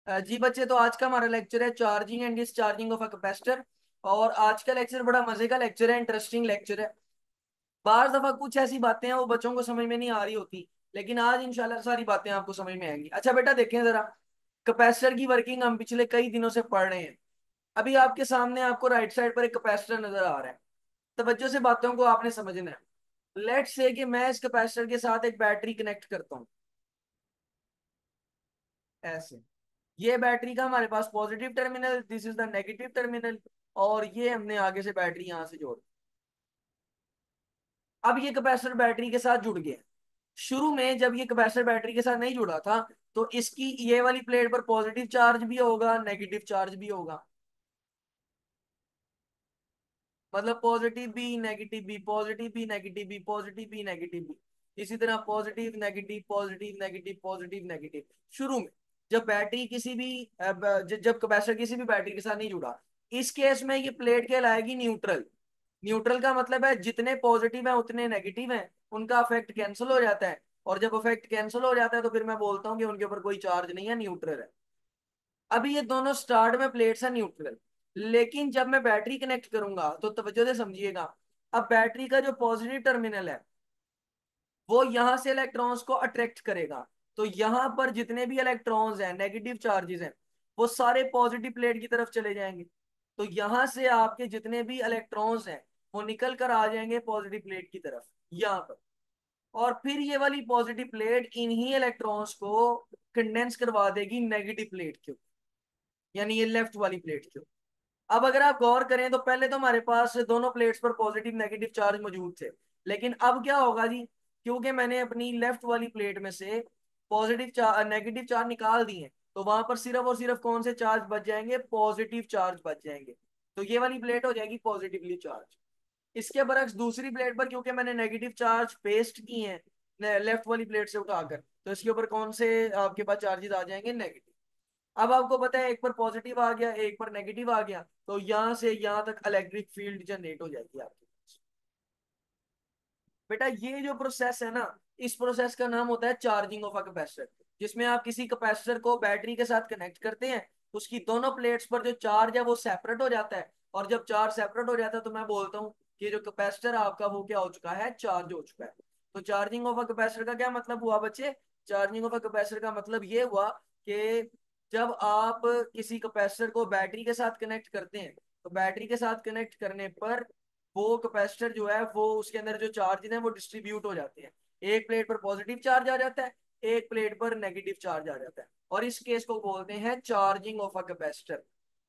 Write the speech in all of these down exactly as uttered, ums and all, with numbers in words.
अ, जी बच्चे, तो आज का हमारा लेक्चर है charging and discharging of a capacitor. और आज का लेक्चर बड़ा मजे का लेक्चर है, इंटरेस्टिंग लेक्चर है। बार दफा कुछ ऐसी बातें हैं वो बच्चों को समझ में नहीं आ रही होती, लेकिन आज इंशाल्लाह सारी बातें आपको समझ में आएंगी। अच्छा बेटा, देखें जरा, कैपेसिटर की वर्किंग हम पिछले कई दिनों से पढ़ रहे हैं। अभी आपके सामने आपको राइट साइड पर एक कैपेसिटर नजर आ रहा है। तवज्जो से बातों को आपने समझना है। लेट्स से कि मैं इस कैपेसिटर के साथ एक बैटरी कनेक्ट करता हूँ, ऐसे। ये बैटरी का हमारे पास positive terminal, this is the negative terminal. और ये हमने आगे से बैटरी यहां से जोड़। अब ये कैपेसिटर बैटरी के साथ जुड़ गया। शुरू में जब ये कैपेसिटर बैटरी के साथ नहीं जुड़ा था, तो इसकी ये वाली प्लेट पर पॉजिटिव चार्ज भी होगा, नेगेटिव चार्ज भी होगा। मतलब पॉजिटिव भी, नेगेटिव भी, पॉजिटिव भी, नेगेटिव भी, पॉजिटिव भी, नेगेटिव भी। इसी तरह positive negative positive negative positive negative. शुरू में जब बैटरी किसी भी अ, ब- ज- जब कैपेसिटर किसी भी बैटरी के साथ नहीं जुड़ा, इस केस में ये प्लेट कहलाएगी न्यूट्रल। न्यूट्रल का मतलब है जितने पॉजिटिव है उतने नेगेटिव हैं, उनका अफेक्ट कैंसिल हो जाता है। और जब अफेक्ट कैंसिल हो जाता है तो फिर मैं बोलता हूँ कि उनके ऊपर कोई चार्ज नहीं है, न्यूट्रल है। अभी ये दोनों स्टार्ट में प्लेट्स हैं न्यूट्रल। लेकिन जब मैं बैटरी कनेक्ट करूंगा तो तवज्जो से समझिएगा। अब बैटरी का जो पॉजिटिव टर्मिनल है वो यहां से इलेक्ट्रॉन्स को अट्रैक्ट करेगा। तो यहां पर जितने भी इलेक्ट्रॉन्स हैं, नेगेटिव चार्जेस हैं, वो सारे पॉजिटिव प्लेट की तरफ चले जाएंगे। तो यहां से आपके जितने भी इलेक्ट्रॉन्स हैं वो निकल कर आ जाएंगे पॉजिटिव प्लेट की तरफ, यहां पर। और फिर ये वाली पॉजिटिव प्लेट इन्हीं इलेक्ट्रॉन्स को कंडेंस करवा देगी नेगेटिव प्लेट के ऊपर, यानी ये लेफ्ट वाली प्लेट के ऊपर। अब अगर आप गौर करें तो पहले तो हमारे पास दोनों प्लेट्स पर पॉजिटिव नेगेटिव चार्ज मौजूद थे। लेकिन अब क्या होगा जी, क्योंकि मैंने अपनी लेफ्ट वाली प्लेट में से पॉजिटिव चार्ज नेगेटिव चार्ज निकाल दिए, तो वहां पर सिर्फ और सिर्फ कौन से चार्ज बच जाएंगे? पॉजिटिव चार्ज बच जाएंगे। तो ये वाली प्लेट हो जाएगी पॉजिटिवली चार्ज। इसके बरक्स दूसरी प्लेट पर क्योंकि मैंने नेगेटिव चार्ज पेस्ट किए हैं लेफ्ट वाली प्लेट से उठाकर, तो इसके ऊपर कौन से आपके पास चार्जेस आ जाएंगे? नेगेटिव। अब आपको पता है एक पर पॉजिटिव आ गया, एक पर नेगेटिव आ गया, तो यहां से यहां तक इलेक्ट्रिक फील्ड जनरेट हो जाएगी आपके पास। बेटा ये जो प्रोसेस है ना, इस प्रोसेस का नाम होता है चार्जिंग ऑफ अ कैपेसिटर। जिसमें आप किसी कैपेसिटर को बैटरी के साथ कनेक्ट करते हैं, उसकी दोनों प्लेट्स पर जो चार्ज है वो सेपरेट हो जाता है। और जब चार्ज सेपरेट हो जाता है तो मैं बोलता हूँ कि जो कैपेसिटर आपका वो क्या हो चुका है? चार्ज हो चुका है। तो चार्जिंग ऑफ अ कैपेसिटर का क्या मतलब हुआ बच्चे? चार्जिंग ऑफ अ कैपेसिटर का मतलब ये हुआ कि जब आप किसी कैपेसिटर को बैटरी के साथ कनेक्ट करते हैं, तो बैटरी के साथ कनेक्ट करने पर वो कैपेसिटर जो है वो उसके अंदर जो चार्ज है वो डिस्ट्रीब्यूट हो जाते हैं। एक प्लेट पर पॉजिटिव चार्ज आ जाता है, एक प्लेट पर नेगेटिव चार्ज आ जाता है। और इस केस को बोलते हैं charging of a capacitor.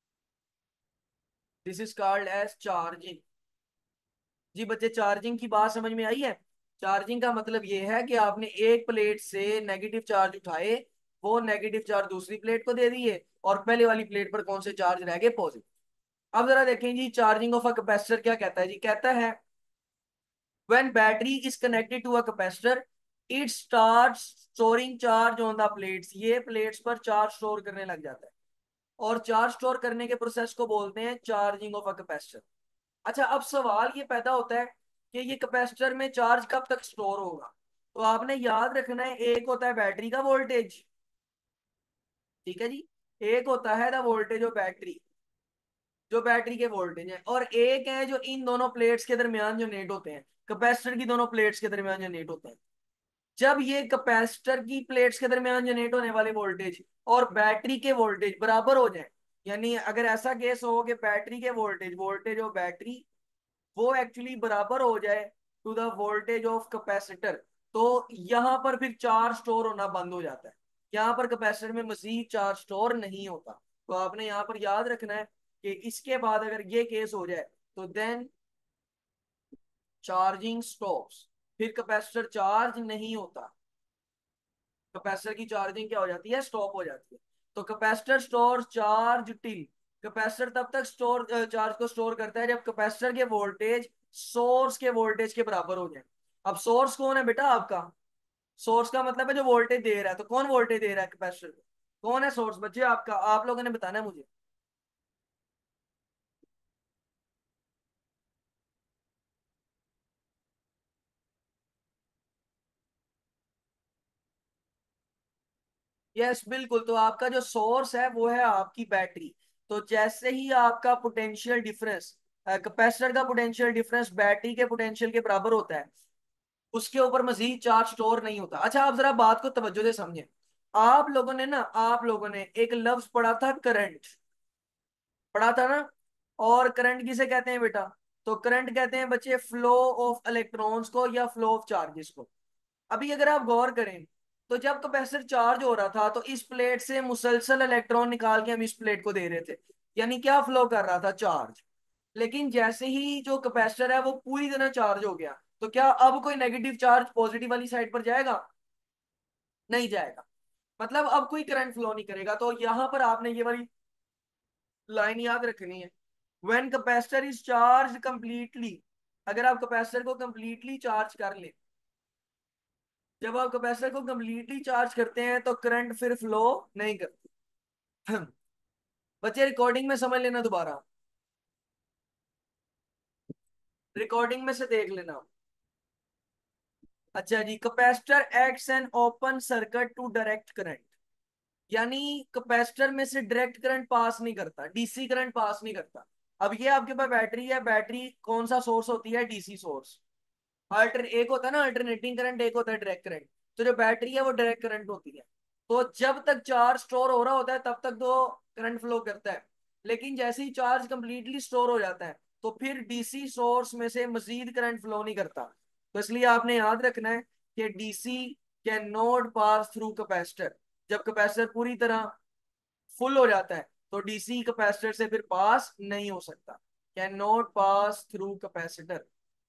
This is called as charging. जी बच्चे, चार्जिंग की बात समझ में आई है? चार्जिंग का मतलब ये है कि आपने एक प्लेट से नेगेटिव चार्ज उठाए, वो नेगेटिव चार्ज दूसरी प्लेट को दे दिए, और पहले वाली प्लेट पर कौन से चार्ज रह गए? पॉजिटिव। अब जरा देखें जी, चार्जिंग ऑफ अ कैपेसिटर क्या कहता है जी? कहता है when battery is connected to a capacitor, it starts storing charge on the plates। ये प्लेट्स पर चार्ज स्टोर करने लग जाता है, और चार्ज स्टोर करने के प्रोसेस को बोलते हैं चार्जिंग ऑफ अ कैपेसिटर। अच्छा, अब सवाल ये पैदा होता है कि ये कैपेसिटर में चार्ज कब तक स्टोर होगा? तो आपने याद रखना है, एक होता है बैटरी का वोल्टेज, ठीक है जी। एक होता है द वोल्टेज ऑफ बैटरी, जो बैटरी के वोल्टेज है। और एक है जो इन दोनों प्लेट्स के दरमियान जो नेट होते हैं, कैपेसिटर की दोनों प्लेट्स के दरमियान जो नेट होते हैं। जब ये कैपेसिटर की प्लेट्स के दरमियान जनरेट होने वाले वोल्टेज और बैटरी के वोल्टेज बराबर हो जाए, यानी अगर ऐसा केस हो कि बैटरी के वोल्टेज वोल्टेज ऑफ बैटरी वो एक्चुअली बराबर हो जाए to the voltage of capacitor, तो यहां पर फिर चार्ज स्टोर होना बंद हो जाता है। यहाँ पर कैपेसिटर में मजीद चार्ज स्टोर नहीं होता। तो आपने यहाँ पर याद रखना है कि इसके बाद अगर ये केस हो जाए तो देन चार्जिंग स्टॉप्स। फिर कैपेसिटर चार्ज नहीं होता, कैपेसिटर की चार्जिंग क्या हो जाती है? स्टॉप हो जाती है। तो capacitor store charge till, capacitor तब तक स्टोर चार्ज को स्टोर करता है जब कैपेसिटर के वोल्टेज सोर्स के वोल्टेज के बराबर हो जाए। अब सोर्स कौन है बेटा आपका? सोर्स का मतलब है जो वोल्टेज दे रहा है। तो कौन वोल्टेज दे रहा है कैपेसिटर को? कौन है सोर्स बच्चे आपका? आप लोगों ने बताना है मुझे। यस बिल्कुल, तो आपका जो सोर्स है वो है आपकी बैटरी। तो जैसे ही आपका पोटेंशियल डिफरेंस, कैपेसिटर का पोटेंशियल डिफरेंस बैटरी के पोटेंशियल के बराबर होता है, उसके ऊपर मजीद चार्ज स्टोर नहीं होता। अच्छा, आप जरा बात को तवज्जो से समझें। आप लोगों ने ना आप लोगों ने एक लफ्ज पढ़ा था, करंट, पढ़ा था ना। और करंट किसे कहते हैं बेटा? तो करंट कहते हैं बच्चे फ्लो ऑफ इलेक्ट्रॉन्स को या फ्लो ऑफ चार्जेस को। अभी अगर आप गौर करें, तो जब कैपेसिटर चार्ज हो रहा था तो इस प्लेट से मुसलसल इलेक्ट्रॉन निकाल के हम इस प्लेट को दे रहे थे, यानी क्या फ्लो कर रहा था? चार्ज। लेकिन जैसे ही जो कैपेसिटर है वो पूरी तरह चार्ज हो गया, तो क्या अब कोई नेगेटिव चार्ज पॉजिटिव वाली साइड पर जाएगा? नहीं जाएगा। मतलब अब कोई करंट फ्लो नहीं करेगा। तो यहां पर आपने ये वाली लाइन याद रखनी है, when capacitor is charge completely. अगर आप कैपेसिटर को कंप्लीटली चार्ज कर ले, जब आप कैपेसिटर को कंप्लीटली चार्ज करते हैं तो करंट फिर फ्लो नहीं करती। बच्चे रिकॉर्डिंग में समझ लेना दोबारा, रिकॉर्डिंग में से देख लेना। अच्छा जी, capacitor acts an open circuit to direct current. यानी कैपेसिटर में से डायरेक्ट करंट पास नहीं करता, डीसी करंट पास नहीं करता। अब ये आपके पास बैटरी है, बैटरी कौन सा सोर्स होती है? DC source. अल्टर एक होता है ना अल्टरनेटिंग करंट, एक होता है डायरेक्ट करंट। तो जो बैटरी है वो डायरेक्ट करंट होती है। तो जब तक चार्ज स्टोर हो रहा होता है तब तक तो करंट फ्लो करता है। लेकिन जैसे ही चार्ज कंप्लीटली स्टोर हो जाता है तो फिर डीसी सोर्स में से मजीद करंट फ्लो नहीं करता। तो इसलिए आपने याद रखना है कि DC can not pass through capacitor. जब कैपेसिटर पूरी तरह फुल हो जाता है तो डीसी कैपेसिटर से फिर पास नहीं हो सकता। Can not pass through capacitor.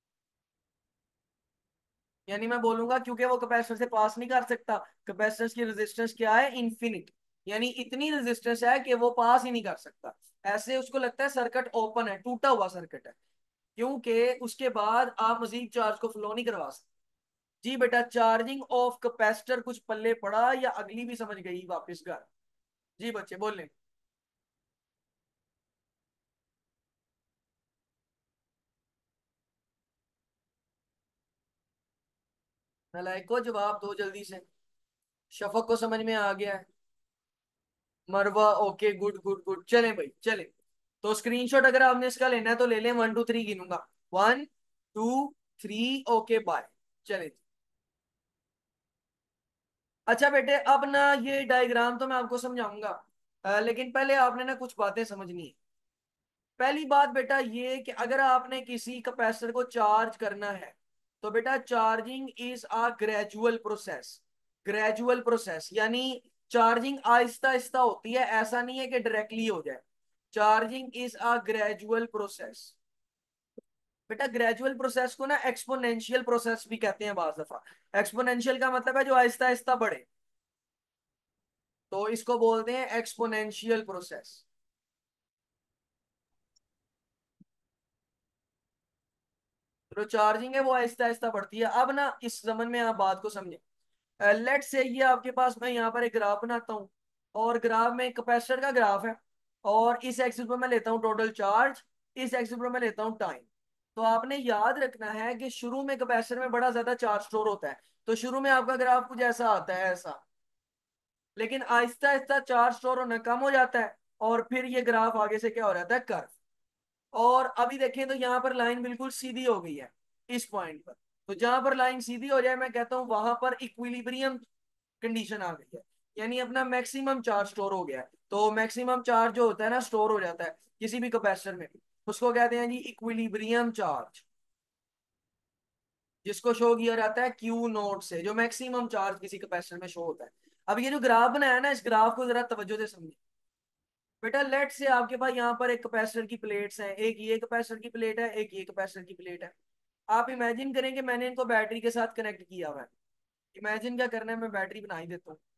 यानी मैं बोलूंगा क्योंकि वो कैपेसिटर से पास नहीं कर सकता, कैपेसिटर की रेजिस्टेंस क्या है? इन्फिनिट। यानी इतनी रेजिस्टेंस है कि वो पास ही नहीं कर सकता। ऐसे उसको लगता है सर्किट ओपन है, टूटा हुआ सर्किट है, क्योंकि उसके बाद आप मजीद चार्ज को फ्लो नहीं करवा सकते। जी बेटा, चार्जिंग ऑफ कैपेसिटर कुछ पल्ले पड़ा या अगली भी समझ गई वापस घर? जी बच्चे बोल। नलायक को जवाब दो जल्दी से। शफक को समझ में आ गया है? मरवा ओके, गुड गुड गुड, चलें भाई चलें। तो स्क्रीनशॉट अगर आपने इसका लेना है तो ले लें, वन टू थ्री गिनूंगा। One two three, okay bye. चले। अच्छा बेटे, अब ना ये डायग्राम तो मैं आपको समझाऊंगा, अ, लेकिन पहले आपने ना कुछ बातें समझनी है। पहली बात बेटा ये कि अगर आपने किसी कैपेसिटर को चार्ज करना है तो बेटा charging is a gradual process. Gradual process यानी चार्जिंग आहिस्ता आहिस्ता होती है, ऐसा नहीं है कि डायरेक्टली हो जाए। Charging is a gradual process. बेटा ग्रेजुअल प्रोसेस को ना एक्सपोनेंशियल प्रोसेस भी कहते हैं बाज दफा। एक्सपोनेंशियल का मतलब है जो आहिस्ता आहिस्ता बढ़े, तो इसको बोलते हैं एक्सपोनेंशियल प्रोसेस। तो चार्जिंग है वो आहिस्ता आहिस्ता बढ़ती है। अब ना इस जमन में आप बात को समझे। लेट से ये आपके पास, मैं यहाँ पर एक ग्राफ बनाता हूँ, और ग्राफ में कैपेसिटर का ग्राफ है, और इस एक्सिस पर मैं लेता हूँ टोटल चार्ज, इस एक्सिस पर मैं लेता हूँ टाइम। तो आपने याद रखना है कि शुरू में कैपेसिटर में बड़ा ज्यादा चार्ज स्टोर होता है, तो शुरू में आपका ग्राफ कुछ ऐसा आता है, ऐसा। लेकिन आहिस्ता आहिस्ता चार्ज स्टोर होना कम हो जाता है, और फिर ये ग्राफ आगे से क्या हो जाता है? कर्व। और अभी देखें तो यहाँ पर लाइन बिल्कुल सीधी हो गई है इस पॉइंट पर। तो जहां पर लाइन सीधी हो जाए मैं कहता हूँ वहां पर इक्विलिब्रियम कंडीशन आ गई है, यानी अपना मैक्सिमम चार्ज स्टोर हो गया है। तो मैक्सिमम चार्ज जो होता है ना स्टोर हो जाता है किसी भी कैपेसिटर में, उसको कहते हैं जी इक्विलिब्रियम चार्ज, जिसको शो किया जाता है क्यू नोट से, जो मैक्सिमम चार्ज किसी कैपेसिटर में शो होता है। अब ये जो ग्राफ बनाया है ना, इस ग्राफ को जरा तवज्जो से समझिए। बेटा लेट से आपके पास यहाँ पर एक कैपेसिटर की प्लेट्स हैं, एक ये कैपेसिटर की प्लेट है, एक ये कैपेसिटर की प्लेट है। आप इमेजिन करें कि मैंने इनको बैटरी के साथ कनेक्ट किया हुआ है। इमेजिन क्या करना है, मैं बैटरी बना ही देता हूँ।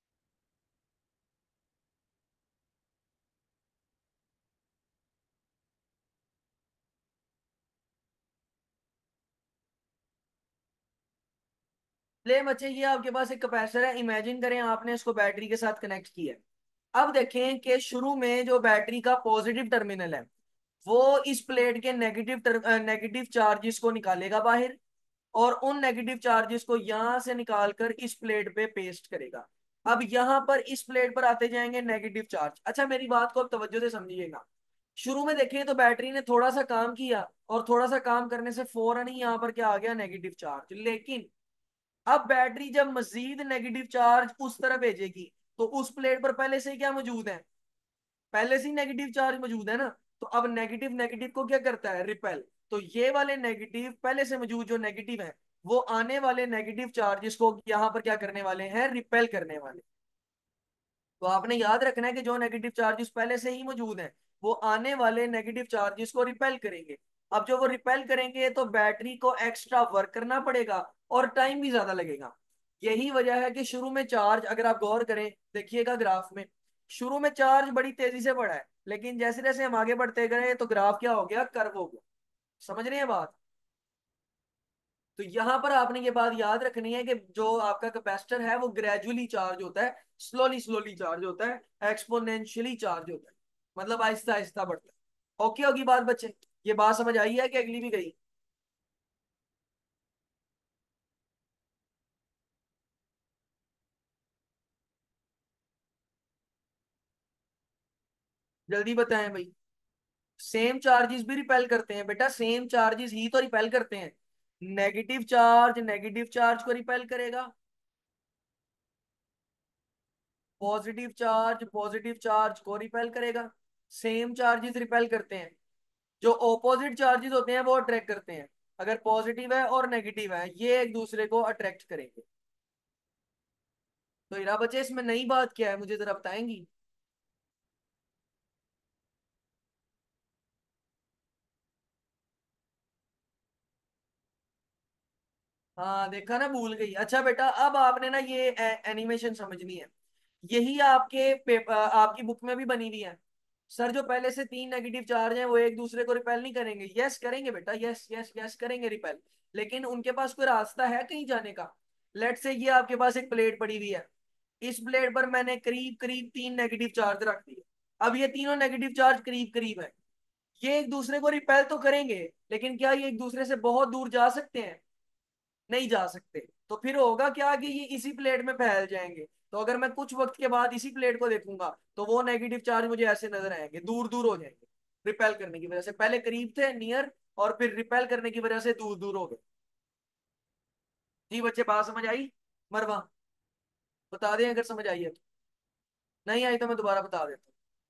ले बच्चे, ये आपके पास एक कैपेसिटर है, इमेजिन करें आपने इसको बैटरी के साथ कनेक्ट किया है। अब देखें कि शुरू में जो बैटरी का पॉजिटिव टर्मिनल है वो इस प्लेट के नेगेटिव नेगेटिव चार्जेस को निकालेगा बाहर, और उन नेगेटिव चार्जेस को यहां से निकालकर इस प्लेट पे पेस्ट करेगा। अब यहां पर इस प्लेट पर आते जाएंगे नेगेटिव चार्ज। अच्छा मेरी बात को अब तवज्जो से समझिएगा। शुरू में देखिए तो बैटरी ने थोड़ा सा काम किया, और थोड़ा सा काम करने से फौरन ही यहाँ पर क्या आ गया, नेगेटिव चार्ज। लेकिन अब बैटरी जब मजीद नेगेटिव चार्ज उस तरफ भेजेगी, तो उस प्लेट पर पहले से ही क्या मौजूद है, पहले से ही नेगेटिव चार्ज मौजूद है ना। तो अब नेगेटिव नेगेटिव को क्या करता है, रिपेल। तो ये वाले नेगेटिव पहले से मौजूद जो नेगेटिव है, वो आने वाले नेगेटिव चार्जेस को यहाँ पर क्या करने वाले हैं, रिपेल करने वाले। तो आपने याद रखना है कि जो नेगेटिव चार्जेस पहले से ही मौजूद हैं, वो आने वाले नेगेटिव चार्जेस को रिपेल करेंगे। अब जो वो रिपेल करेंगे तो बैटरी को एक्स्ट्रा वर्क करना पड़ेगा, और टाइम भी ज्यादा लगेगा। यही वजह है कि शुरू में चार्ज, अगर आप गौर करें देखिएगा ग्राफ में, शुरू में चार्ज बड़ी तेजी से बढ़ा है, लेकिन जैसे जैसे हम आगे बढ़ते गए तो ग्राफ क्या हो गया, कर्व हो गया। समझ रहे हैं बात। तो यहां पर आपने ये बात याद रखनी है कि जो आपका कैपेसिटर है वो ग्रेजुअली चार्ज होता है, स्लोली स्लोली चार्ज होता है, एक्सपोनेंशियली चार्ज होता है, मतलब आहिस्ता आहिस्ता बढ़ता है। ओके होगी बात बच्चे, ये बात समझ आई है कि अगली भी गई। जल्दी बताएं भाई। सेम चार्जेस भी रिपेल करते हैं बेटा, सेम चार्जेस ही तो रिपेल करते हैं। नेगेटिव चार्ज नेगेटिव चार्ज को रिपेल करेगा, पॉजिटिव चार्ज पॉजिटिव चार्ज को रिपेल करेगा। सेम चार्जेस रिपेल करते हैं। जो ऑपोजिट चार्जेस होते हैं वो अट्रैक्ट करते हैं। अगर पॉजिटिव है और नेगेटिव है, ये एक दूसरे को अट्रैक्ट करेंगे। तो इरा बच्चे इसमें नई बात क्या है, मुझे जरा बताएंगी। हाँ देखा ना, भूल गई। अच्छा बेटा अब आपने ना ये एनिमेशन समझनी है। यही आपके पेपर, आपकी बुक में भी बनी हुई है। सर जो पहले से तीन नेगेटिव चार्ज हैं वो एक दूसरे को रिपेल नहीं करेंगे, यस करेंगे बेटा, यस यस यस करेंगे रिपेल। लेकिन उनके पास कोई रास्ता है कहीं जाने का। लेट से ये आपके पास एक प्लेट पड़ी हुई है, इस प्लेट पर मैंने करीब करीब तीन नेगेटिव चार्ज रख दिए। अब ये तीनों नेगेटिव चार्ज करीब करीब है, ये एक दूसरे को रिपेल तो करेंगे, लेकिन क्या ये एक दूसरे से बहुत दूर जा सकते हैं, नहीं जा सकते। तो फिर होगा क्या कि ये इसी प्लेट में फैल जाएंगे। तो अगर मैं कुछ वक्त के बाद इसी प्लेट को देखूंगा, तो वो नेगेटिव चार्ज मुझे ऐसे नजर आएंगे, दूर दूर हो जाएंगे। रिपेल करने की वजह से पहले करीब थे, नियर, और फिर रिपेल करने की वजह से दूर दूर हो गए। जी बच्चे बात समझ आई। मरवा बता दें अगर समझ आई है तो, नहीं आई तो मैं दोबारा बता देता हूँ।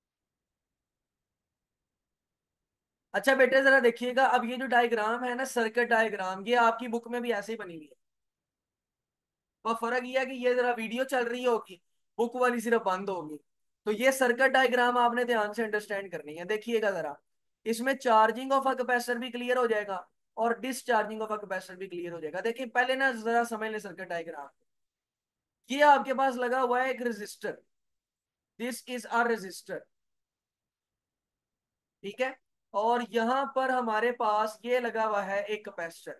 अच्छा बेटे जरा देखिएगा, अब ये जो डायग्राम है ना, सर्किट डायग्राम, ये आपकी बुक में भी ऐसे ही बनी हुई है। और फर्क ये है कि ये जरा वीडियो चल रही होगी, बुक वाली सिर्फ बंद होगी। तो ये सर्किट डायग्राम आपने ध्यान से अंडरस्टैंड करनी है, देखिएगा जरा। इसमें चार्जिंग ऑफ अ कैपेसिटर भी क्लियर हो जाएगा, और डिसचार्जिंग ऑफ अ कैपेसिटर भी क्लियर हो जाएगा। देखिए पहले ना जरा समझ ले सर्किट डायग्राम। ये आपके पास लगा हुआ है एक resistor, this is a resistor, ठीक है। और यहां पर हमारे पास ये लगा हुआ है एक कैपेसिटर।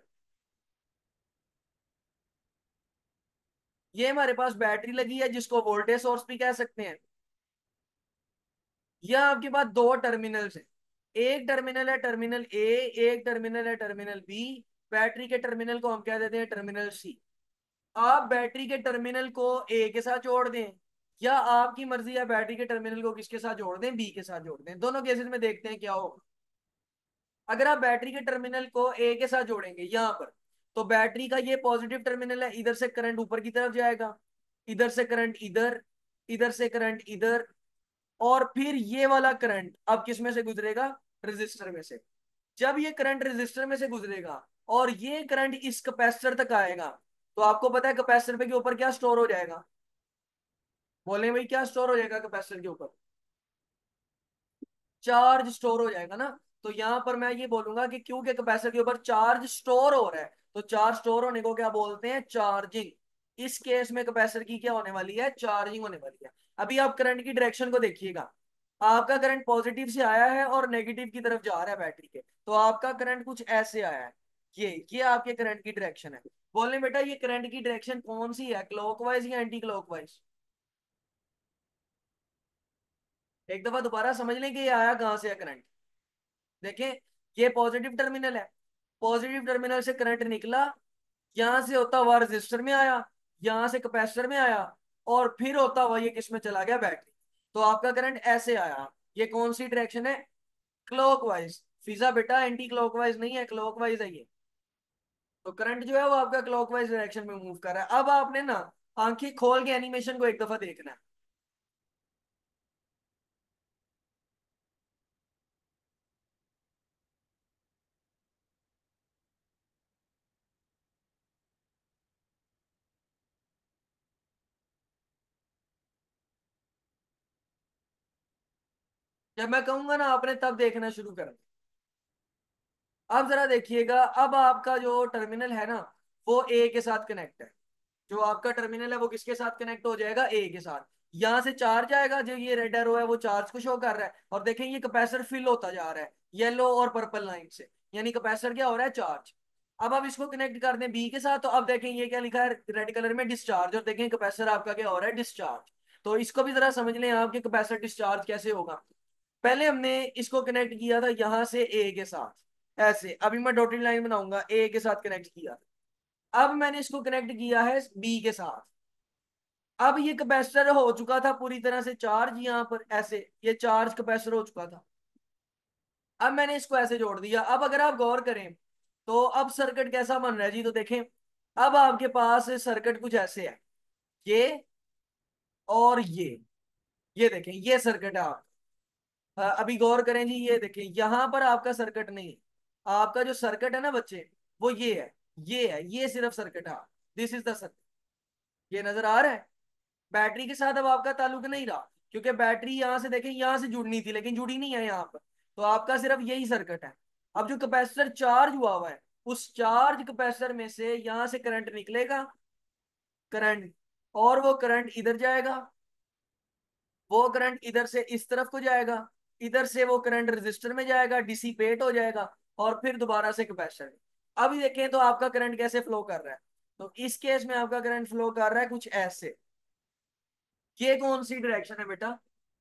ये हमारे पास बैटरी लगी है जिसको वोल्टेज सोर्स भी कह सकते हैं। यह आपके पास दो टर्मिनल्स हैं, एक टर्मिनल है टर्मिनल ए, एक टर्मिनल है टर्मिनल बी। बैटरी के टर्मिनल को हम कह देते हैं टर्मिनल सी। आप बैटरी के टर्मिनल को ए के साथ जोड़ दें, या आपकी मर्जी है बैटरी के टर्मिनल को किसके साथ जोड़ दें, बी के साथ जोड़ दें। दोनों केसेस में देखते हैं क्या होगा। अगर आप बैटरी के टर्मिनल को ए के साथ जोड़ेंगे यहां पर, तो बैटरी का ये पॉजिटिव टर्मिनल है, इधर से करंट ऊपर की तरफ जाएगा, इधर से करंट इधर, इधर से करंट इधर, और फिर ये वाला करंट अब किस में से गुजरेगा, रेजिस्टर में से। जब ये करंट रेजिस्टर में से गुजरेगा और ये करंट इस कैपेसिटर तक आएगा, तो आपको पता है कैपेसिटर पे के ऊपर क्या स्टोर हो जाएगा, बोले भाई क्या स्टोर हो जाएगा कैपेसिटर के ऊपर, चार्ज स्टोर हो जाएगा ना। तो यहां पर मैं ये बोलूंगा कि क्योंकि कैपेसिटर के ऊपर चार्ज स्टोर हो रहा है, तो चार्ज स्टोर होने को क्या बोलते हैं, चार्जिंग। इस केस में कैपेसिटर की क्या होने वाली है, चार्जिंग होने वाली है। अभी आप करंट की डायरेक्शन को देखिएगा, आपका करंट पॉजिटिव से आया है और नेगेटिव की तरफ जा रहा है बैटरी के, तो आपका करंट कुछ ऐसे आया है। ये ये आपके करंट की डायरेक्शन है। बोलने बेटा ये करंट की डायरेक्शन कौन सी है, क्लॉकवाइज या एंटी क्लॉकवाइज। एक दफा दोबारा समझ लें कि ये आया कहां से है करंट। देखें, ये पॉजिटिव टर्मिनल है, पॉजिटिव टर्मिनल से करंट निकला, यहां से होता हुआ रजिस्टर में आया, यहां से कैपेसिटर में आया, और फिर होता हुआ ये किस में चला गया, बैटरी। तो आपका करंट ऐसे आया। ये कौन सी डायरेक्शन है, क्लॉकवाइज। फिजा बेटा एंटी क्लॉकवाइज नहीं है, क्लॉकवाइज है ये। तो करंट जो है वो आपका क्लॉकवाइज डायरेक्शन में मूव कर रहा है। अब आपने ना आंखें खोल के एनिमेशन को एक दफा देखना है। जब मैं कहूंगा ना आपने तब देखना शुरू कर। अब जरा देखिएगा, अब आपका जो टर्मिनल है ना वो ए के साथ कनेक्ट है। जो आपका टर्मिनल है वो किसके साथ कनेक्ट हो जाएगा, ए के साथ। यहां से चार्ज आएगा, जो ये रेड एरो है वो चार्ज को शो कर रहा है। और देखें ये कैपेसिटर फिल होता जा रहा है येलो और पर्पल लाइन से, यानी कैपेसिटर क्या हो रहा है, चार्ज। अब आप इसको कनेक्ट कर दें बी के साथ, तो अब देखें ये क्या लिखा है रेड कलर में, डिस्चार्ज। और देखें कैपेसिटर आपका क्या हो रहा है, डिस्चार्ज। तो इसको भी जरा समझ लें आप कि कैपेसिटर डिस्चार्ज कैसे होगा। पहले हमने इसको कनेक्ट किया था यहां से ए के साथ ऐसे, अभी मैं डॉटेड लाइन बनाऊंगा, ए के साथ कनेक्ट किया। अब मैंने इसको कनेक्ट किया है बी के साथ। अब ये कैपेसिटर हो चुका था पूरी तरह से चार्ज, यहाँ पर ऐसे ये चार्ज कैपेसिटर हो चुका था। अब मैंने इसको ऐसे जोड़ दिया। अब अगर आप गौर करें तो अब सर्किट कैसा बन रहा है जी, तो देखें अब आपके पास सर्किट कुछ ऐसे है, ये और ये ये देखें ये सर्किट है आप। हाँ, अभी गौर करें जी, ये देखें यहां पर आपका सर्किट नहीं है। आपका जो सर्किट है ना बच्चे, वो ये है, ये है, ये सिर्फ सर्किट है। This is the circuit. ये नजर आ रहा है। बैटरी के साथ अब आपका ताल्लुक नहीं रहा, क्योंकि बैटरी यहां से देखें यहां से जुड़नी थी लेकिन जुड़ी नहीं है यहाँ पर। तो आपका सिर्फ यही सर्किट है। अब जो कैपेसिटर चार्ज हुआ हुआ है, उस चार्ज कैपेसिटर में से यहां से करंट निकलेगा, करंट, और वो करंट इधर जाएगा, वो करंट इधर से इस तरफ को जाएगा, इधर से वो करंट रेजिस्टर में जाएगा, डिसिपेट हो जाएगा, और फिर दोबारा से कैपेसिटर में। अभी देखें तो आपका करंट कैसे फ्लो कर रहा है। तो इस केस में आपका करंट फ्लो कर रहा है कुछ ऐसे। ये कौन सी डायरेक्शन है बेटा,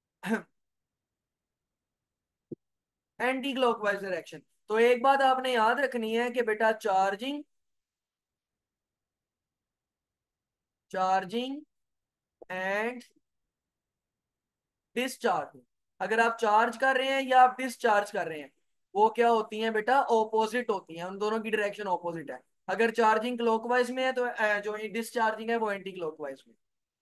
एंटी क्लॉकवाइज डायरेक्शन। तो एक बात आपने याद रखनी है कि बेटा चार्जिंग, चार्जिंग एंड डिस्चार्जिंग, अगर आप चार्ज कर रहे हैं या आप डिस्चार्ज कर रहे हैं, वो क्या होती हैं बेटा, ऑपोजिट होती हैं। उन दोनों की डायरेक्शन ऑपोजिट है। अगर चार्जिंग क्लॉकवाइज में है तो अ, जो डिस्चार्जिंग है वो एंटी क्लॉकवाइज में।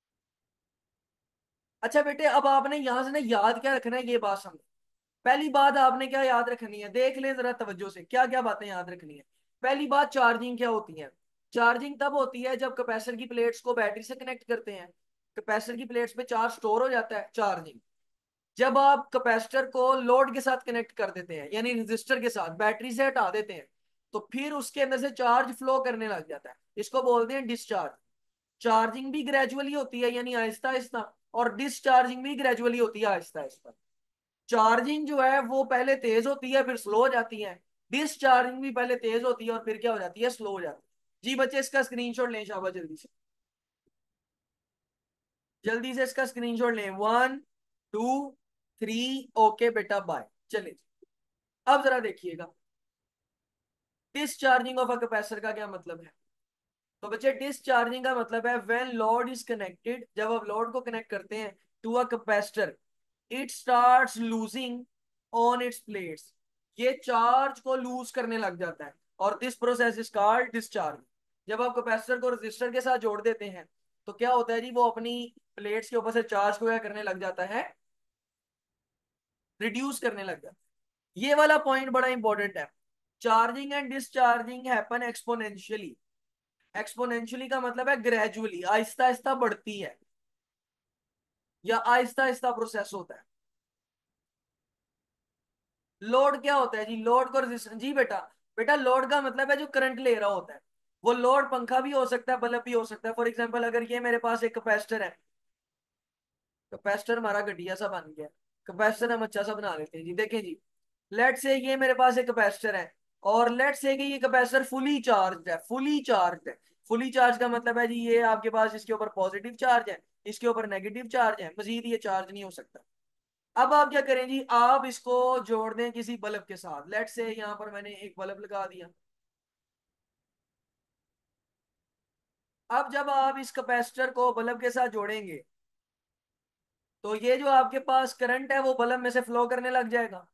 अच्छा बेटे, अब आपने यहां से ना याद क्या रखना है, ये बात समझ। पहली बात आपने क्या याद रखनी है, देख ले जरा तवज्जो से, क्या क्या बातें याद रखनी है। पहली बात, चार्जिंग क्या होती है। चार्जिंग तब होती है जब कैपेसिटर की प्लेट्स को बैटरी से कनेक्ट करते हैं, कैपेसिटर की प्लेट्स पे चार्ज स्टोर हो जाता है, चार्जिंग। जब आप कैपेसिटर को लोड के साथ कनेक्ट कर देते हैं, यानी रजिस्टर के साथ बैटरी से हटा देते हैं, तो फिर उसके अंदर से चार्ज फ्लो करने लग जाता है, इसको बोलते हैं डिस्चार्ज। चार्जिंग भी ग्रेजुअली होती है यानी आहिस्ता आहिस्ता, और डिस्चार्जिंग भी ग्रेजुअली होती है आहिस्ता आहिस्ता। चार्जिंग जो है वो पहले तेज होती है फिर स्लो हो जाती है, डिस्चार्जिंग भी पहले तेज होती है और फिर क्या हो जाती है, स्लो हो जाती है। जी बच्चे इसका स्क्रीनशॉट लें शाबाश, जल्दी से, जल्दी से इसका स्क्रीनशॉट लें। वन, टू, थ्री, ओके बेटा बाय। चलिए, अब जरा देखिएगा डिस्चार्जिंग ऑफ अ कैपेसिटर का क्या मतलब है। तो बच्चे डिस्चार्जिंग का मतलब है व्हेन लोड इज कनेक्टेड, जब आप लोड को कनेक्ट करते हैं to a capacitor, it starts losing on its plates, ये चार्ज को लूज करने लग जाता है, और this process is called discharge. जब आप कैपेसिटर को रजिस्टर के साथ जोड़ देते हैं तो क्या होता है जी, वो अपनी प्लेट्स के ऊपर से चार्ज को क्या करने लग जाता है, रिड्यूस करने लग जाता है। ये वाला पॉइंट बड़ा इंपॉर्टेंट है। Charging and discharging happen exponentially. Exponentially का मतलब है ग्रेजुअली, आहिस्ता आहिस्ता बढ़ती है या आहिस्ता आहिस्ता प्रोसेस होता है। लोड क्या होता है जी, लोड को रेजिस्टेंस, जी बेटा, बेटा लोड का मतलब है जो करंट ले रहा होता है। वो लोड पंखा भी हो सकता है, बल्ब भी हो सकता है। फॉर एग्जांपल अगर ये मेरे पास एक कैपेसिटर है, कैपेसिटर हमारा घटिया सा बन गया, कैपेसिटर हम अच्छा सा बना लेते हैं जी। देखें जी, लेट से ये मेरे पास एक कैपेसिटर है, और लेट से कि ये कैपेसिटर फुली चार्ज है, फुली चार्ज है। फुली चार्ज का मतलब है जी ये आपके पास इसके ऊपर पॉजिटिव चार्ज है, इसके ऊपर नेगेटिव चार्ज है, मजीद ये चार्ज नहीं हो सकता। अब आप क्या करें जी, आप इसको जोड़ दें किसी बल्ब के साथ। लेट से यहाँ पर मैंने एक बल्ब लगा दिया। अब जब आप इस कैपेसिटर को बल्ब के साथ जोड़ेंगे तो ये जो आपके पास करंट है वो बल्ब में से फ्लो करने लग जाएगा।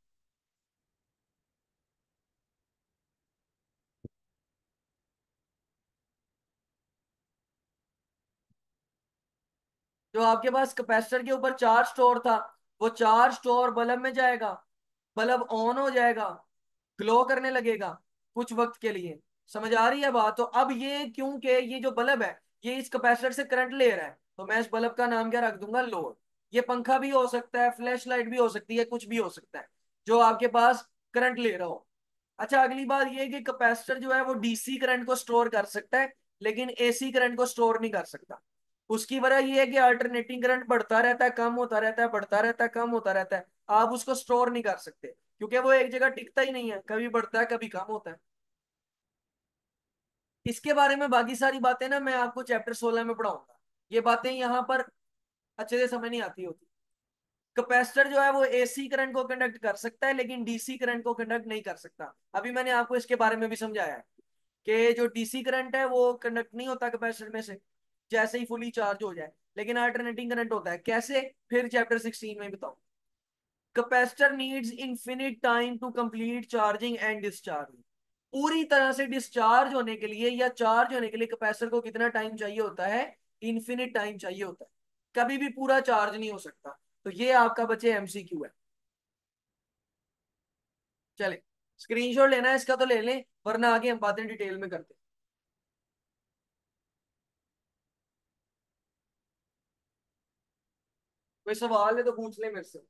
जो आपके पास कैपेसिटर के ऊपर चार्ज स्टोर था वो चार्ज स्टोर बल्ब में जाएगा, बल्ब ऑन हो जाएगा, ग्लो करने लगेगा कुछ वक्त के लिए। समझ आ रही है बात? तो अब ये क्योंकि ये जो बल्ब है ये इस कैपेसिटर से करंट ले रहा है तो मैं इस बल्ब का नाम क्या रख दूंगा? लोड। ये पंखा भी हो सकता है, फ्लैश लाइट भी हो सकती है, कुछ भी हो सकता है जो आपके पास करंट ले रहा हो। अच्छा, अगली बात ये है कि कैपेसिटर जो है वो डीसी करंट को स्टोर कर सकता है लेकिन एसी करंट को स्टोर नहीं कर सकता। उसकी वजह ये है कि अल्टरनेटिंग करंट बढ़ता रहता है, कम होता रहता है, बढ़ता रहता है, कम होता रहता है। आप उसको स्टोर नहीं कर सकते क्योंकि वो एक जगह टिकता ही नहीं है, कभी बढ़ता है कभी कम होता है। इसके बारे में बाकी सारी बातें ना मैं आपको चैप्टर सोलह में पढ़ाऊंगा। ये बातें यहाँ पर अच्छे से समझ नहीं आती होती। कैपेसिटर जो है वो एसी करंट को कंडक्ट कर सकता है लेकिन डीसी करंट को कंडक्ट नहीं कर सकता। अभी मैंने आपको इसके बारे में भी समझाया है कि जो डीसी करंट है वो कंडक्ट नहीं होता कैपेसिटर में से जैसे ही फुली चार्ज हो जाए, लेकिन अल्टरनेटिंग करंट होता है। कैसे? फिर चैप्टर सिक्सटीन में बताऊं। Capacitor needs infinite time to complete charging and discharging. पूरी तरह से डिस्चार्ज होने के लिए या चार्ज होने के लिए कैपेसिटर को कितना टाइम चाहिए होता है? इन्फिनिट टाइम चाहिए होता है, कभी भी पूरा चार्ज नहीं हो सकता। तो ये आपका बच्चे एमसीक्यू है। चले, स्क्रीनशॉट लेना है इसका तो ले लें, वरना आगे हम बातें डिटेल में करते हैं। कोई सवाल है तो पूछ ले मेरे से।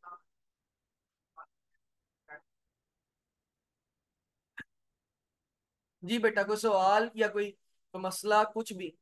जी बेटा, कोई सवाल या कोई मसला कुछ भी?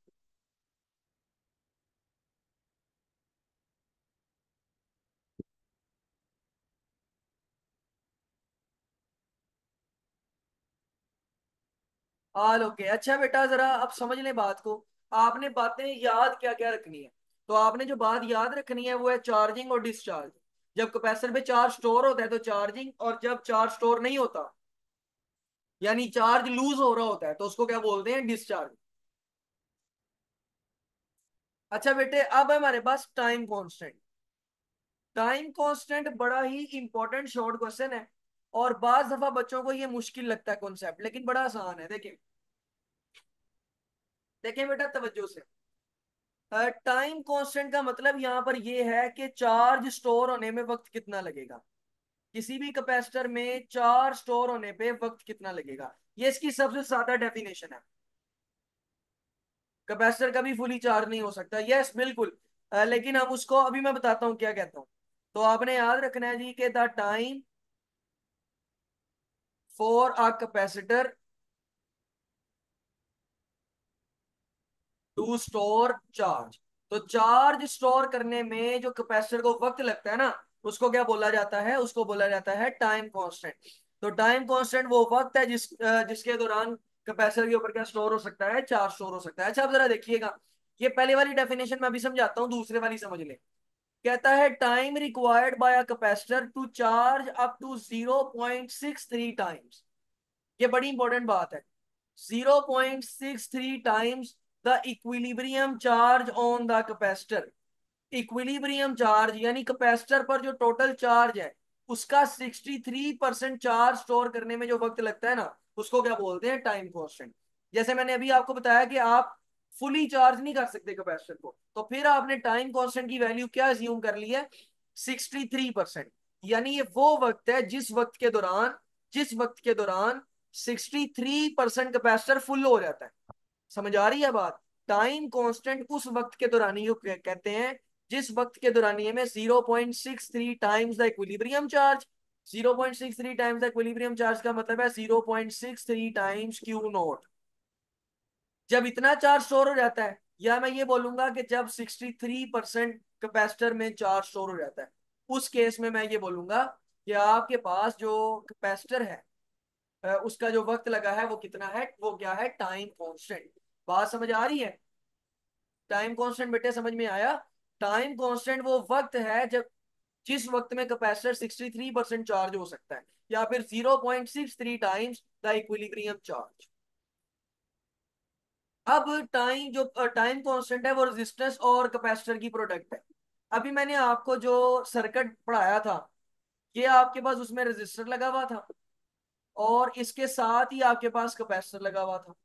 All okay. अच्छा बेटा, जरा आप समझ लें बात को। आपने बातें याद क्या क्या रखनी है? तो आपने जो बात याद रखनी है वो है चार्जिंग और डिस्चार्ज। जब कैपेसिटर पे चार्ज स्टोर होता है तो चार्जिंग, और जब चार्ज स्टोर नहीं होता यानी चार्ज लूज हो रहा होता है तो उसको क्या बोलते हैं? डिस्चार्ज। अच्छा बेटे, अब है हमारे पास टाइम कांस्टेंट। टाइम कांस्टेंट बड़ा ही इंपॉर्टेंट शॉर्ट क्वेश्चन है और बाज दफा बच्चों को ये मुश्किल लगता है कॉन्सेप्ट, लेकिन बड़ा आसान है। देखिए, देखें बेटा तवज्जो से। टाइम कांस्टेंट का मतलब यहाँ पर ये है कि चार्ज स्टोर होने में वक्त कितना लगेगा। किसी भी कैपेसिटर में चार्ज स्टोर होने पे वक्त कितना लगेगा, ये इसकी सबसे सादा डेफिनेशन है। कैपेसिटर कभी फुली चार्ज नहीं हो सकता, यस बिल्कुल। अ, लेकिन हम उसको अभी मैं बताता हूँ क्या कहता हूँ। तो आपने याद रखना है जी कि the time for a capacitor to store charge. तो चार्ज स्टोर करने में जो कैपेसिटर को वक्त लगता है ना, उसको क्या बोला जाता है? उसको बोला जाता है टाइम कांस्टेंट। तो टाइम कांस्टेंट वो वक्त है जिस अ, जिसके दौरान कैपेसिटर के ऊपर क्या स्टोर हो सकता है? चार्ज स्टोर हो सकता है। अच्छा, अब जरा देखिएगा, ये पहले वाली डेफिनेशन मैं अभी समझाता हूँ, दूसरे वाली समझ ले। कहता है time required by a capacitor to charge up to zero point six three times. ये बड़ी इंपॉर्टेंट बात है। Zero point six three times the equilibrium charge on the capacitor. Equilibrium charge यानी कैपेसिटर पर जो टोटल चार्ज है उसका sixty three percent charge store करने में जो वक्त लगता है ना, उसको क्या बोलते हैं? Time constant. जैसे मैंने अभी आपको बताया कि आप फुली चार्ज नहीं कर सकते कैपेसिटर को, तो फिर आपने टाइम कांस्टेंट की वैल्यू क्या अज्यूम कर ली है? Sixty three percent. यानी ये वो वक्त है जिस वक्त के दौरान जिस वक्त के दौरान sixty three percent capacitor full हो जाता है। समझ आ रही है बात? टाइम कांस्टेंट उस वक्त के दौरानियों को कहते हैं जिस वक्त के दौरानिये में zero point six three times the equilibrium charge. Zero point six three times the equilibrium charge का मतलब है zero point six three times Q naught. जब इतना चार्ज स्टोर हो जाता है, या मैं ये बोलूंगा कि जब सिक्सटी थ्री परसेंट कैपेसिटर में चार्ज स्टोर हो जाता है, उस केस में मैं ये बोलूंगा कि आपके पास जो कैपेसिटर है अ, उसका जो वक्त लगा है वो कितना है? वो क्या है? Time constant. बात समझ आ रही है? टाइम कांस्टेंट बेटे समझ में आया? टाइम कांस्टेंट वो वक्त है जब जिस वक्त में capacitor sixty three percent charge हो सकता है, या फिर zero point six three times the equilibrium charge. अब टाइम जो टाइम कांस्टेंट है वो रेजिस्टेंस और कैपेसिटर की प्रोडक्ट है। अभी मैंने आपको जो सर्किट पढ़ाया था, ये आपके पास उसमें रेजिस्टर लगा हुआ था और इसके साथ ही आपके पास कैपेसिटर लगा हुआ था,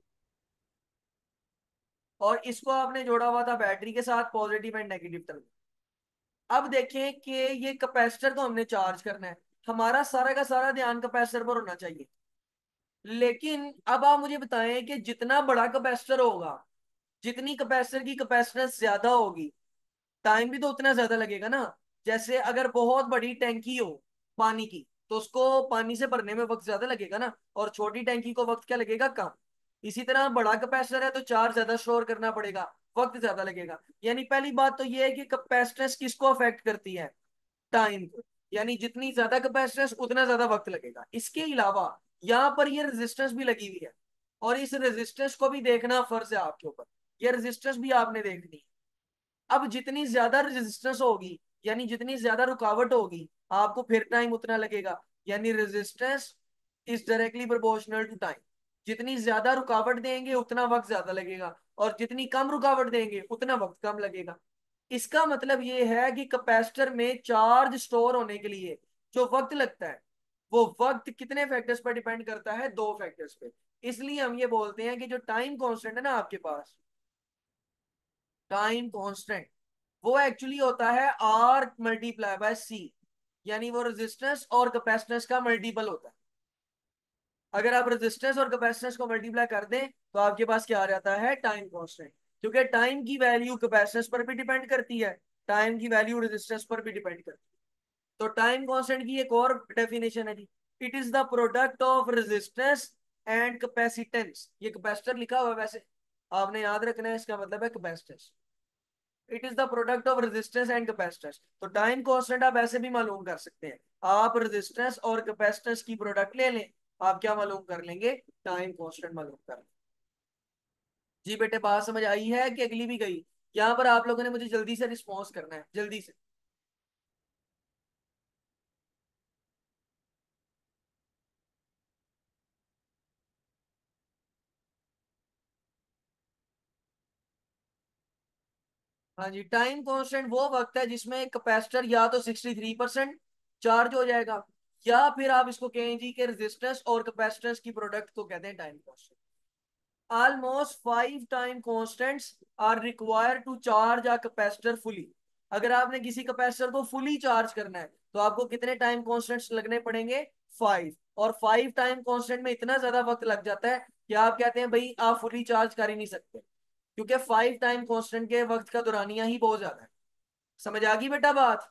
और इसको आपने जोड़ा हुआ था बैटरी के साथ, पॉजिटिव एंड नेगेटिव टर्मिनल। अब देखें कि ये कैपेसिटर को हमने चार्ज करना है, हमारा सारा का सारा ध्यान कैपेसिटर पर होना चाहिए। लेकिन अब आप मुझे बताएं कि जितना बड़ा कैपेसिटर होगा, जितनी कैपेसिटर की कैपेसिटेंस ज्यादा होगी, टाइम भी तो उतना ज्यादा लगेगा ना। जैसे अगर बहुत बड़ी टैंकी हो पानी की, तो उसको पानी से भरने में वक्त ज्यादा लगेगा ना, और छोटी टैंकी को वक्त क्या लगेगा, कम। इसी तरह बड़ा कैपेसिटर है तो चार्ज ज्यादा स्टोर करना पड़ेगा, वक्त ज्यादा लगेगा। यानी पहली बात तो ये है कि कैपेसिटेंस किसको अफेक्ट करती है, टाइम को। यानी जितनी ज्यादा कैपेसिटेंस उतना ज्यादा वक्त लगेगा। इसके अलावा यहाँ पर ये रेजिस्टेंस भी लगी हुई है, और इस रेजिस्टेंस को भी देखना फर्ज है आपके ऊपर, ये रेजिस्टेंस भी आपने देखनी है। अब जितनी ज्यादा रेजिस्टेंस होगी, यानी जितनी ज्यादा रुकावट होगी, आपको फिर टाइम उतना लगेगा। यानी resistance is directly proportional to time. जितनी ज्यादा रुकावट देंगे उतना वक्त ज्यादा लगेगा, और जितनी कम रुकावट देंगे उतना वक्त कम लगेगा। इसका मतलब ये है कि कैपेसिटर में चार्ज स्टोर होने के लिए जो वक्त लगता है, वो वक्त कितने फैक्टर्स पर डिपेंड करता है, दो फैक्टर्स पे। इसलिए हम ये बोलते हैं कि जो टाइम कांस्टेंट है ना आपके पास, टाइम कांस्टेंट, वो एक्चुअली होता है आर मल्टीप्लाई बाय सी। यानी वो रेजिस्टेंस और कैपेसिटेंस का मल्टीपल होता है। अगर आप रेजिस्टेंस और कैपेसिटेंस को मल्टीप्लाई कर दें तो आपके पास क्या आ जाता है, टाइम कांस्टेंट। क्योंकि टाइम की वैल्यू कैपेसिटेंस पर भी डिपेंड करती है, टाइम की वैल्यू रेजिस्टेंस पर भी डिपेंड करती है। तो टाइम कांस्टेंट की एक और डेफिनेशन है जी, it is the product of resistance and capacitance. ये कैपेसिटर लिखा हुआ है वैसे, आपने याद रखना है, इसका मतलब है capacitance. It is the product of resistance and capacitance. तो टाइम कांस्टेंट आप ऐसे भी मालूम कर सकते हैं, आप रेजिस्टेंस और कैपेसिटेंस की प्रोडक्ट ले लें, आप क्या मालूम कर लेंगे, टाइम कांस्टेंट मालूम कर लेंगे। जी बेटे, बात समझ आई है कि अगली भी गई? यहाँ पर आप लोगों ने मुझे जल्दी से रिस्पॉन्स करना है, जल्दी से। हाँ जी, टाइम कांस्टेंट वो वक्त है जिसमें कैपेसिटर या तो सिक्सटी थ्री परसेंट चार्ज हो जाएगा, या फिर आप इसको कहें जी कि रेजिस्टेंस और कैपेसिटेंस की प्रोडक्ट को कहते हैं time constant. Almost five time constants are required to charge a capacitor fully। अगर आपने किसी कैपेसिटर को फुली चार्ज करना है तो आपको कितने टाइम कॉन्स्टेंट्स लगने पड़ेंगे, फाइव। और फाइव टाइम कॉन्स्टेंट में इतना ज्यादा वक्त लग जाता है कि आप कहते हैं भाई आप फुली चार्ज कर ही नहीं सकते, क्योंकि फाइव टाइम कॉन्स्टेंट के वक्त का दुरानिया ही बहुत ज्यादा है। समझ आ गई बेटा बात?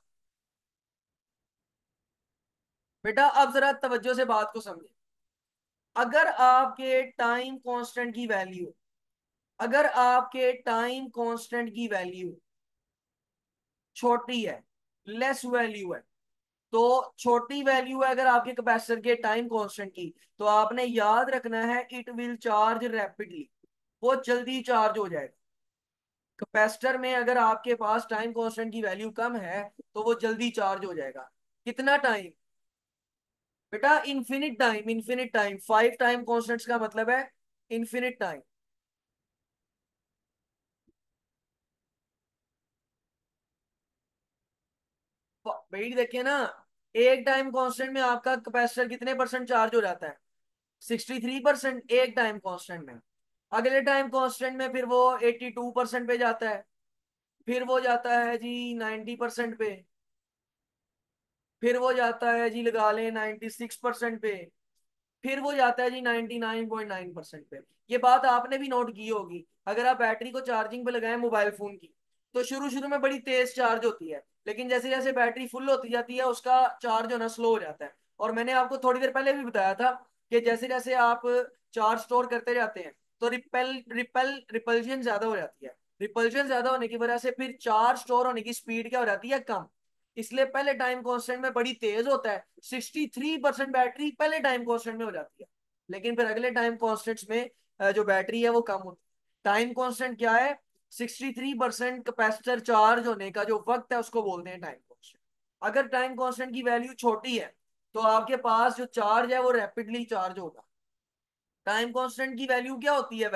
बेटा अब जरा तवज्जो से बात को समझे। अगर आपके टाइम कांस्टेंट की वैल्यू अगर आपके टाइम कांस्टेंट की वैल्यू छोटी है, लेस वैल्यू है, तो छोटी वैल्यू है अगर आपके कैपेसिटर के टाइम कांस्टेंट की, तो आपने याद रखना है इट विल चार्ज रैपिडली, वो जल्दी चार्ज हो जाएगा। कैपेसिटर में अगर आपके पास टाइम कांस्टेंट की वैल्यू कम है तो वो जल्दी चार्ज हो जाएगा। कितना टाइम बेटा, infinite time, infinite time. Five time constants का मतलब है इन्फिनिट टाइम। भाई देखिए ना, एक टाइम कांस्टेंट में आपका कैपेसिटर कितने परसेंट चार्ज हो जाता है, सिक्सटी थ्री परसेंट, एक टाइम कांस्टेंट में। अगले टाइम कांस्टेंट में फिर वो एट्टी टू परसेंट पे जाता है, फिर वो जाता है जी नाइन्टी परसेंट पे, फिर वो जाता है जी लगा लें नाइन्टी सिक्स परसेंट पे, फिर वो जाता है जी ninety nine point nine percent पे। ये बात आपने भी नोट की होगी, अगर आप बैटरी को चार्जिंग पे लगाएं मोबाइल फोन की, तो शुरू शुरू में बड़ी तेज चार्ज होती है, लेकिन जैसे जैसे बैटरी फुल होती जाती है उसका चार्ज होना स्लो हो जाता है। और मैंने आपको थोड़ी देर पहले भी बताया था कि जैसे जैसे आप चार्ज स्टोर करते जाते हैं तो रिपेल रिपेल रिपल्जन ज्यादा हो जाती है। रिपल्जन ज्यादा होने की वजह से फिर चार्ज स्टोर होने की स्पीड क्या हो जाती है, कम। इसलिए पहले टाइम कांस्टेंट में बड़ी तेज होता है, सिक्सटी थ्री परसेंट बैटरी पहले टाइम कांस्टेंट में हो जाती है, लेकिन फिर अगले टाइम कांस्टेंट्स में अ, जो बैटरी है वो कम होती है। टाइम कांस्टेंट क्या है, sixty three percent capacitor charge होने का जो वक्त है उसको बोलते हैं टाइम कांस्टेंट। अगर टाइम कांस्टेंट की वैल्यू छोटी है तो आपके पास जो चार्ज है वो रैपिडली चार्ज होगा। टाइम कांस्टेंट की वैल्यू क्या होती है वैसे,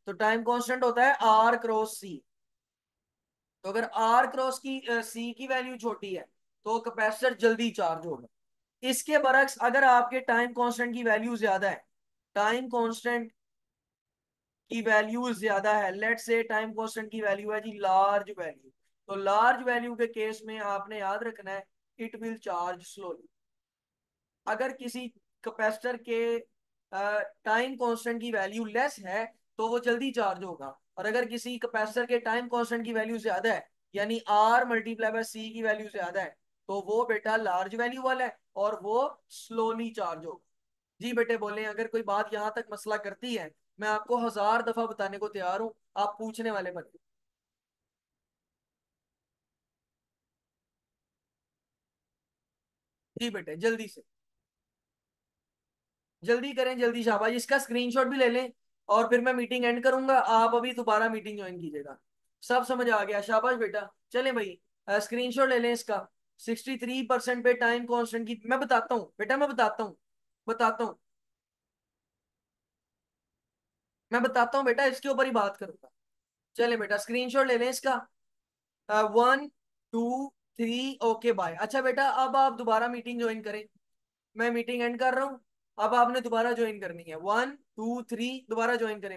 तो टाइम कांस्टेंट होता है आर क्रॉस सी। तो अगर आर क्रॉस की सी की वैल्यू छोटी है तो कैपेसिटर जल्दी चार्ज होगा। इसके बरक्स अगर आपके टाइम कांस्टेंट की वैल्यू ज्यादा है, टाइम कांस्टेंट की वैल्यू ज्यादा है, लेट से टाइम कांस्टेंट की वैल्यू है जी लार्ज वैल्यू, तो लार्ज वैल्यू के केस में आपने याद रखना है इट विल चार्ज स्लोली। अगर किसी कैपेसिटर के टाइम कांस्टेंट की वैल्यू लेस है तो वो जल्दी चार्ज होगा, और अगर किसी कैपेसिटर के टाइम कांस्टेंट की वैल्यू ज्यादा है, यानी आर मल्टीप्लाई बाय सी की वैल्यू ज्यादा है, तो वो बेटा लार्ज वैल्यू वाला है और वो स्लोली चार्ज होगा। जी बेटे बोले, अगर कोई बात यहां तक मसला करती है मैं आपको हजार दफा बताने को तैयार हूं, आप पूछने वाले बने। जी बेटे जल्दी से, जल्दी करें, जल्दी शाबाश, इसका स्क्रीनशॉट भी ले लें और फिर मैं मीटिंग एंड करूंगा, आप अभी दोबारा मीटिंग ज्वाइन कीजिएगा। सब समझ आ गया, शाबाश बेटा। चलें भाई, स्क्रीनशॉट ले लें इसका। सिक्सटी थ्री परसेंट पे टाइम कांस्टेंट की मैं बताता हूँ बेटा, मैं बताता हूँ, बताता हूँ, मैं बताता हूँ बेटा, इसके ऊपर ही बात करूंगा। चले बेटा स्क्रीनशॉट ले लें इसका। One, two, three, okay bye. अच्छा बेटा अब आप दोबारा मीटिंग ज्वाइन करें, मैं मीटिंग एंड कर रहा हूँ। अब आपने दोबारा ज्वाइन करनी है, वन टू थ्री, दोबारा ज्वाइन करें।